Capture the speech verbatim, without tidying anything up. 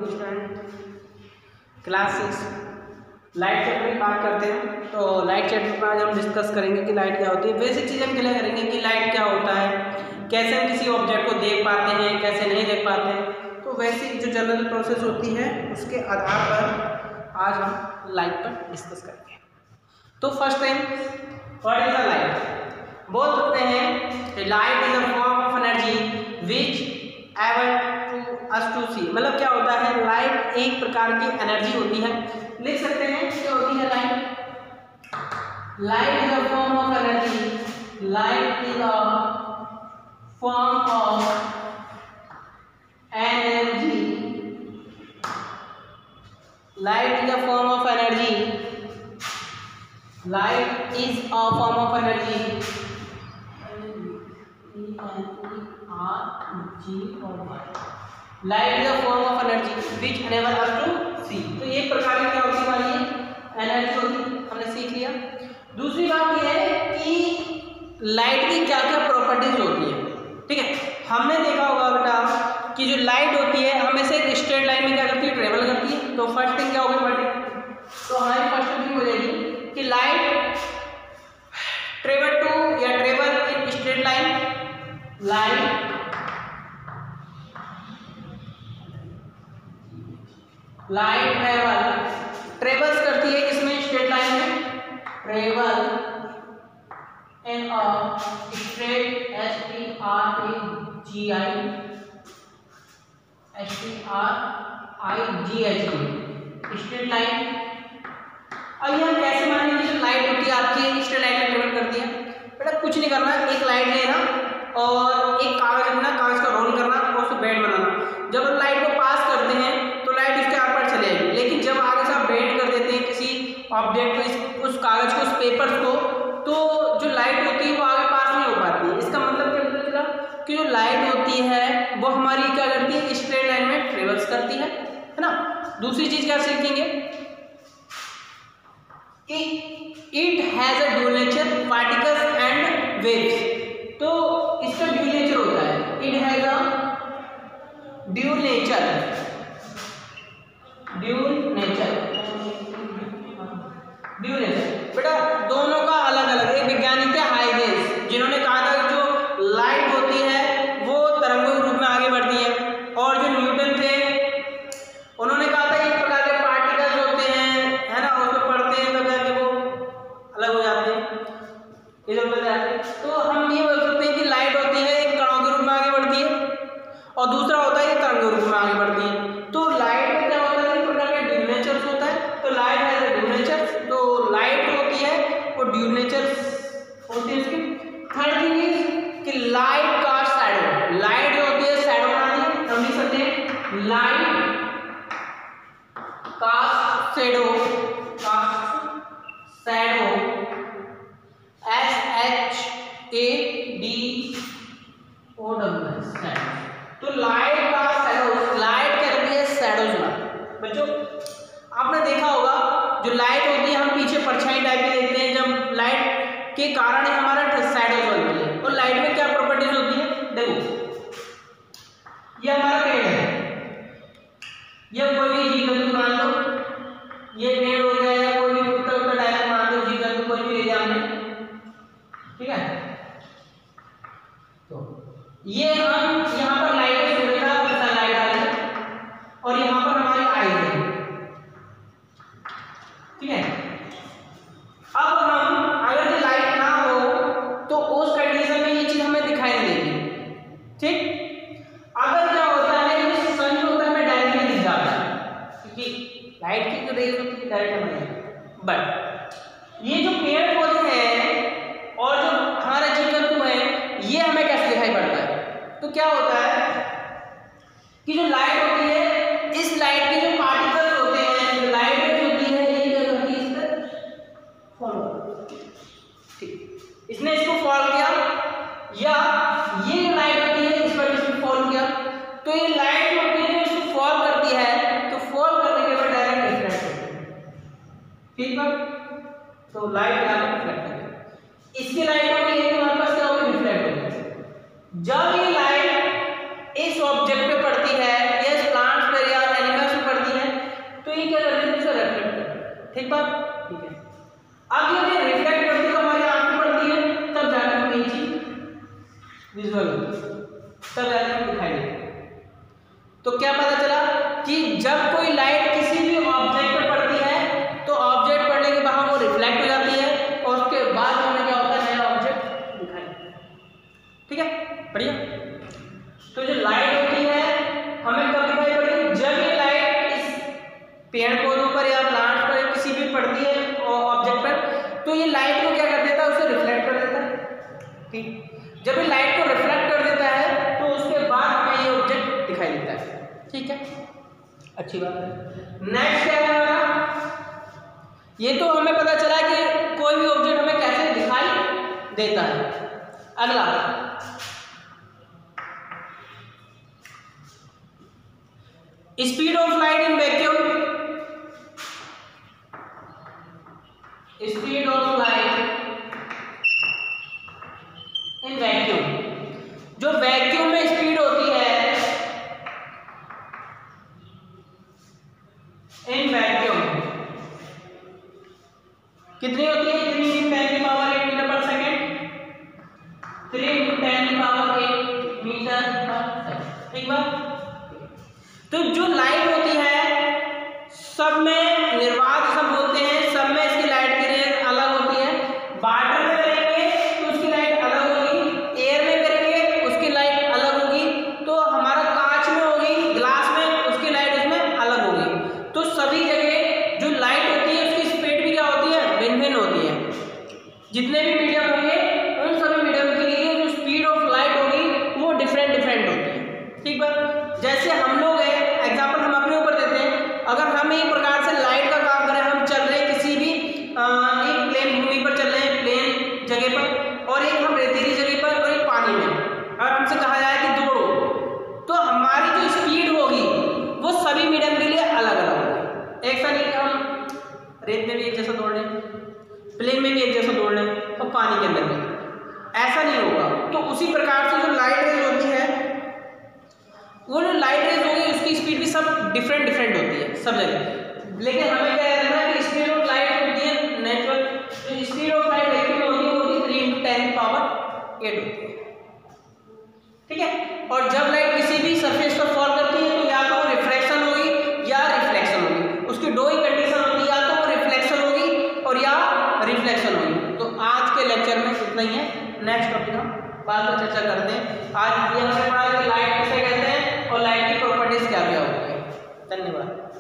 Morning student. Class six light chapter की बात करते हैं। तो लाइट चैप्टर पर आज हम डिस्कस करेंगे कि लाइट क्या होती है। बेसिक चीज़ें हम क्लियर करेंगे कि लाइट क्या होता है, कैसे हम किसी ऑब्जेक्ट को देख पाते हैं, कैसे नहीं देख पाते हैं। तो बेसिक जो जनरल प्रोसेस होती है उसके आधार पर आज हम लाइट पर डिस्कस करेंगे। तो first time what is the light? बोल सकते हैं light is a form of energy which ever to us to see. मतलब क्या होता है, लाइट एक प्रकार की एनर्जी होती है। लिख सकते हैं क्या होती है light? Light is a form of energy, light is a form of energy, light is a form of energy, light is a form of energy, light is a form of energy which enable us to see. तो ये प्रकार की क्या होती है हमारी energy होती है, हमने सीख लिया। दूसरी बात यह है कि लाइट की क्या क्या प्रॉपर्टीज होती है। ठीक है, हमने देखा होगा बेटा कि जो लाइट होती है हमेशा एक स्ट्रेट लाइन में क्या करती है, ट्रेवल करती है। तो फर्स्ट थिंग क्या होगी पढ़नी, तो हमारी फर्स्ट थिंग हो जाएगी कि लाइट ट्रेवल टू या travel in straight line. Light light travel travels करती है इसमें स्ट्रेट लाइन में, travel in a straight, S T R A G I, S T R I G H T, straight line. अब ये हम कैसे मानेंगे कि जो लाइट होती है आपकी स्ट्रेट लाइन में ट्रेवल करती है? बेटा कुछ नहीं करना, एक लाइट लेना और एक कागज लेना, कागज का रोल करना और उसको बेंड बनाना। जब हम लाइट को पास करते हैं तो लाइट उसके आर पार चले जाएगी, लेकिन जब आगे से आप बेंड कर देते हैं किसी ऑब्जेक्ट को, उस कागज को, उस पेपर को, तो जो लाइट होती है वो आगे पास नहीं हो पाती है। इसका मतलब क्या पता चला कि जो लाइट होती है वो हमारी क्या करती है, स्ट्रेट लाइन में ट्रेवल्स करती है, है ना। दूसरी चीज क्या सीखेंगे कि it has a dual nature, particles and waves. तो इसका ड्यूल नेचर होता है, it has a dual nature, dual nature, dual nature. बेटा दोनों का अलग अलग है। वैज्ञानिक थे हाइगेंस, जिन्होंने कहा था कि जो लाइट होती है वो तरंगों के रूप में आगे बढ़ती है, और जो न्यूटन थे उन्होंने कहा था एक प्रकार के पार्टिकल्स होते हैं, है ना, उसको पढ़ते हैं तब जाके वो अलग हो जाते हैं, इधर उधर जाते हैं। तो हम ये बोल सकते हैं कि लाइट होती है एक कणों के रूप में आगे बढ़ती है, और दूसरा होता है तरंगों के रूप में आगे बढ़ती है। तो लाइट में क्या होता है, एक प्रकार का ड्यूल नेचर होता है। तो लाइट है ड्यूल नेचर, तो लाइट होती है वो ड्यूल नेचर होती है उसकी। थर्ड थिंग इज कि लाइट का शैडो, लाइट जो होती है शैडो बनाती है। हम लिख सकते हैं light cast shadow, cast shadow, S H A D O W S, shadow. तो लाइट का शैडो, लाइट क्या करती है, शैडोज बनाती। बच्चों आपने देखा होगा जो लाइट होती है हम पीछे परछाई टाइप की देखते हैं, जब लाइट के कारण ही हमारा शैडोज बनती है। और लाइट में क्या प्रॉपर्टीज होती है, देखो ये हमारा पेड़ है, ये कोई भी जीव जंतु मान लो, ये पेड़ हो गया या कोई भी कुत्ता उत्ता डायरेक्ट मान लो, जीव जंतु कोई भी एग्जाम में, ठीक है। तो ये हम यहाँ पर लाइट सुविधा लाइट आ रही है, और यहाँ पर हमारी आई है, ठीक है। अब हम अगर ये लाइट ना हो तो उस कंडीशन में ये चीज हमें दिखाई नहीं देगी, ठीक। अगर क्या होता है कि सन जो होता है हमें डायरेक्टली दिख जाता है, क्योंकि लाइट की जो रेज होती है डायरेक्ट हमें नहीं। बट ये जो पेड़ पौधे हैं और जो हमारे जीव जंतु हैं ये हमें कैसे दिखाई पड़ता है? तो क्या होता है कि जो लाइट होती है, इस लाइट के जो पार्टिकल्स होते हैं, जो लाइट रेज होती है, ये क्या करती है, इस पर फॉलो, ठीक। इसने इसको फॉलो किया, या ये जो लाइट होती है इस पर इसको फॉलो किया। तो ये लाइट होती है जो इसको फॉलो करती है, तो फॉलो करने के बाद डायरेक्ट रिफ्लेक्ट होती है, ठीक है। तो लाइट डायरेक्ट रिफ्लेक्ट होती है। इसकी लाइट होगी, ये हमारे पास क्या होगी, रिफ्लेक्ट होगी। जब ये लाइट इस ऑब्जेक्ट पे पड़ती है, या इस प्लांट पर या एनिमल्स ठीक बात, ठीक है। अब ये रिफ्लेक्ट करती है हमारी आंख में पड़ती है, तब जाकर हमें ये चीज विजुअल होती है, तब जाकर दिखाई देती है। तो क्या पता चला कि जब कोई लाइट किसी भी ऑब्जेक्ट पर पड़ती है तो ऑब्जेक्ट पड़ने के बाद वो रिफ्लेक्ट हो जाती है और उसके बाद हमें क्या होता है, नया ऑब्जेक्ट दिखाई देता है। ठीक है, बढ़िया। तो जो लाइट होती है हमें कब दिखाई पड़ेगी, जब ये लाइट इस पेड़ पौधों पर या प्लांट पर किसी भी पड़ती है ऑब्जेक्ट पर, तो ये लाइट को क्या कर देता है, उसे रिफ्लेक्ट कर देता है। ठीक, जब ये लाइट को रिफ्लेक्ट कर देता है तो उसके बाद हमें ये ऑब्जेक्ट दिखाई देता है। ठीक है, अच्छी बात है। नेक्स्ट क्या है हमारा, ये तो हमें पता चला कि कोई भी ऑब्जेक्ट हमें कैसे दिखाई देता है। अगला speed of light in vacuum, speed of light in vacuum, जो वैक्यूम में स्पीड होती है, इन वैक्यूम कितनी होती है, थ्री इंटू टेन की power eight meter per second, three into ten की power eight meter per second. ठीक बात। तो जो लाइट होती है सब में निर्वात सब बोलते हैं, सब में इसकी लाइट की रेंज अलग होती है। वाटर में करेंगे तो उसकी लाइट अलग होगी, एयर में करेंगे उसकी लाइट अलग होगी, तो हमारा कांच में होगी, ग्लास में, उसकी लाइट उसमें अलग होगी। तो सभी जगह जो लाइट होती है उसकी स्पीड भी क्या होती है, भिन्न भिन्न होती है। जितने भी मीडियम होंगे उन सभी मीडियम के लिए जो स्पीड ऑफ लाइट होगी वो डिफरेंट डिफरेंट होती है। ठीक बात। जैसे हम लोग हैं, एग्जाम्पल हम अपने ऊपर देते हैं, अगर हम एक प्रकार से लाइट का काम करें, हम चल रहे हैं किसी भी आ, एक प्लेन भूमि पर चल रहे हैं, प्लेन जगह पर, और एक हम रेतीली जगह पर और एक पानी में, अगर हमसे कहा जाए कि दौड़ो, तो हमारी जो स्पीड होगी वो सभी मीडियम के लिए अलग अलग होगी। एक सा नहीं कि हम रेत में भी एक जैसा दौड़ रहे हैं, प्लेन में भी एक जैसा दौड़ रहे हैं, और पानी के अंदर भी ऐसा नहीं होगा। तो उसी प्रकार से जो लाइट रेज होती है, वो जो लाइट रेज होगी उसकी स्पीड भी सब डिफरेंट डिफरेंट होती है सब जगह। लेकिन हमें क्या करना है कि स्पीड ऑफ लाइट होती है नेचुरल, जो स्पीड ऑफ लाइट वैक्यूम में होती है वो होती है three into ten power eight होती है। ठीक है, और जब लाइट किसी भी सरफेस पर फॉल करती है तो या तो वो रिफ्रैक्शन होगी या रिफ्लेक्शन होगी, उसकी दो ही कंडीशन होती है, या तो वो रिफ्लेक्शन होगी और या रिफ्लेक्शन होगी। तो आज के लेक्चर में इतना ही है, नेक्स्ट टॉपिक हम बाद में चर्चा करते हैं। आज ये हमने पढ़ा कि लाइट किसे कहते हैं और लाइट की प्रॉपर्टीज क्या क्या होती है। धन्यवाद।